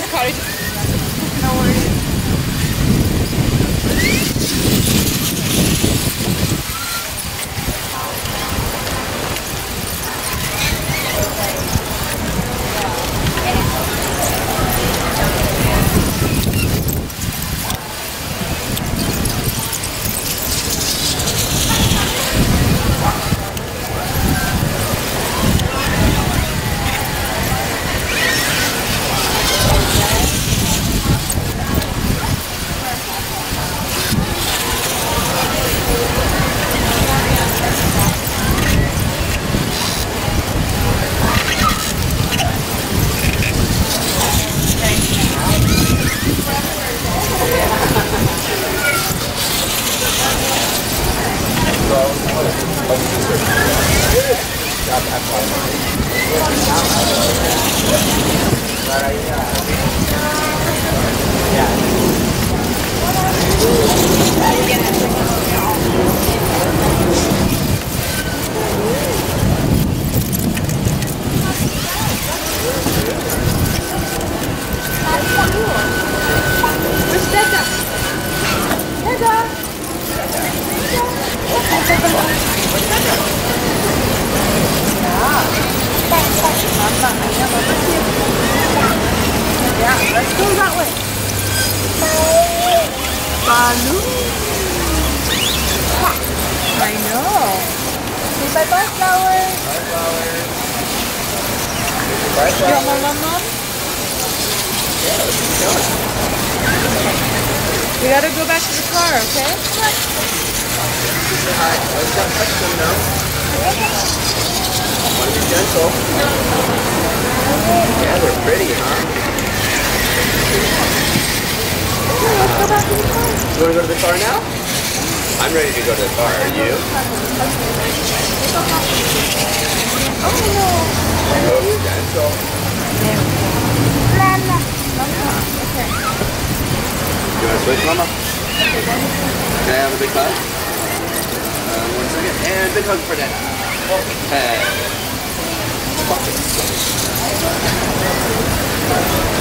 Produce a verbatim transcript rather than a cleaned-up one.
worries, Claudia. No worries. Yeah, let's go that way. Balloon. I know. Say bye bye, Flower. Bye, Flower. Bye, You Flower. want more, Mom, Mom? Yeah, let's keep going. We gotta go back to the car, okay? Come on. Say hi. Let's not touch them now. Want to be gentle. Yeah, they're pretty, huh? Okay, let's go back to the car. You want to go to the car now? I'm ready to go to the car. Are you? Oh no. Oh, gentle. Okay. You want to switch, Mama? Can I have a big hug? Uh, one second. And a big hug for Dad. Hey.